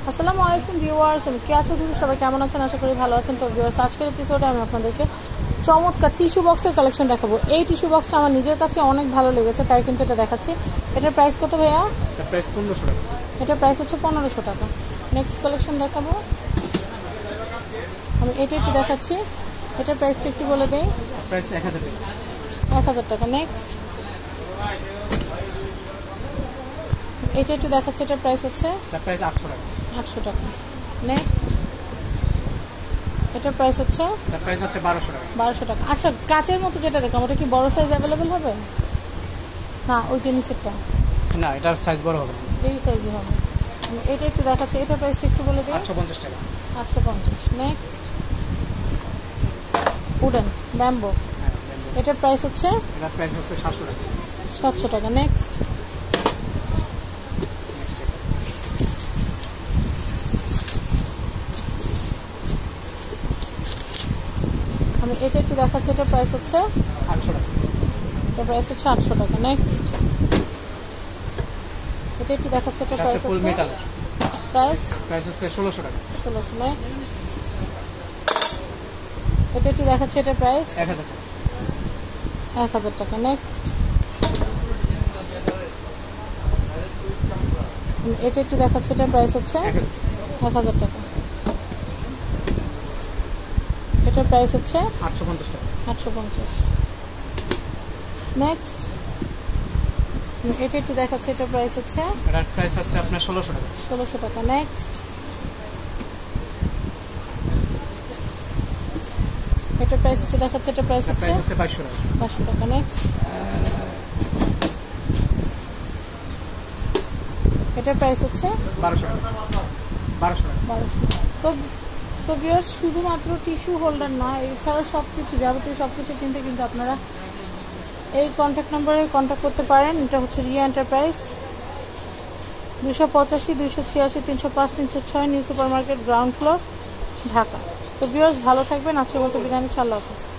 আসসালামু আলাইকুম ভিউয়ার্স, আমি কে আছো তুমি সবাই কেমন আছেন? আশা করি ভালো আছেন। তো ভিউয়ার্স, আজকের এপিসোডে আমি আপনাদেরকে চমৎকার টিস্যু বক্সের কালেকশন দেখাবো। এই টিস্যু বক্সটা আমার নিজের কাছে অনেক ভালো লেগেছে, তাই কিন্তু এটা দেখাচ্ছি। এটার প্রাইস কত ভাইয়া? এটার প্রাইস 1500 টাকা। এটার প্রাইস হচ্ছে 1500 টাকা। নেক্সট কালেকশন দেখাবো, আমি এটা একটু দেখাচ্ছি। এটার প্রাইসটা একটু বলে দেই। প্রাইস 1000 টাকা। 1000 টাকা। নেক্সট এটা একটু দেখাচ্ছি। এটার প্রাইস হচ্ছে এটার প্রাইস 800 টাকা। 800 টাকা। নেক্সট এটার প্রাইস হচ্ছে এটার প্রাইস হচ্ছে 1200 টাকা। 1200 টাকা। আচ্ছা, কাচের মতো যেটা দেখলাম ওটা কি বড় সাইজ অ্যাভেলেবেল হবে? না, ওই যে নিচেরটা না, এটার সাইজ বড় হবে। এই সাইজই হবে। এটা একটু দেখাচ্ছি। এটার প্রাইসটা একটু বলে দিই। 850 টাকা। 850। নেক্সট উডেন ব্যাম্বো, হ্যাঁ, এটার প্রাইস হচ্ছে এটার প্রাইস হচ্ছে 700 টাকা। 700 টাকা। নেক্সট আমি এটা একটু দেখাচ্ছি। এটার প্রাইস হচ্ছে 800 টাকা। এটার প্রাইস হচ্ছে 800 টাকা। নেক্সট এটা একটু দেখাচ্ছি। এটার এটা প্রাইস ফুল হচ্ছে মেটাল। প্রাইস হচ্ছে 1600 টাকা। 1600। নেক্সট এটা একটু দেখাচ্ছি। এটার প্রাইস 1000 টাকা। 1000 টাকা। নেক্সট এটা একটু দেখাচ্ছি। এটার প্রাইস হচ্ছে 1000 টাকা। এটার প্রাইস হচ্ছে 850 টাকা। 850। নেক্সট এটা একটু দেখাচ্ছি। এটার প্রাইস হচ্ছে এটার প্রাইস হচ্ছে আপনার 1600 টাকা। 1600 টাকা। নেক্সট এটার প্রাইস একটু দেখাচ্ছি। এটার প্রাইস এটার হচ্ছে প্রাইস হচ্ছে 2200 টাকা। 500 টাকা। নেক্সট এটার প্রাইস হচ্ছে 1200 টাকা। 1200 টাকা। 1200। তো ভিউয়ার্স, শুধুমাত্র টিস্যু হোল্ডার না, এছাড়া সব কিছু যাবতীয় সব কিছু কিনতে কিন্তু আপনারা এই কন্ট্যাক্ট নাম্বারে কন্ট্যাক্ট করতে পারেন। এটা হচ্ছে Riya enterprise, 285, 286, 305, 306 new super market, ground floor, Dhaka. তো ভিউয়ার্স, ভালো থাকবেন। আজকের মতো বিদায় নিচ্ছি। আল্লাহ হাফেজ।